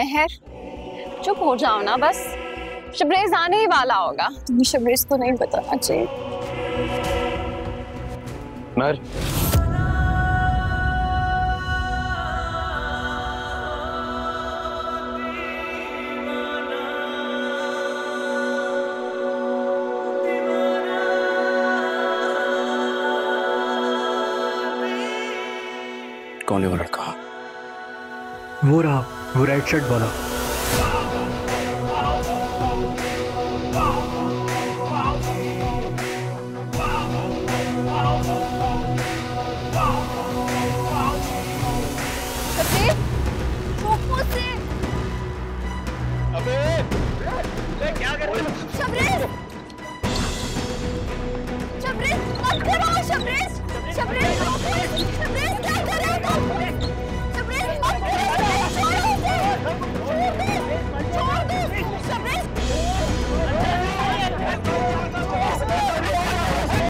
महर, चुप हो जाओ ना बस। शबरेज आने ही वाला होगा। तुम्हें शबरेज को नहीं बताना चाहिए। महर, कौन है वो लड़का? वो रहा, वो रेड शर्ट वाला।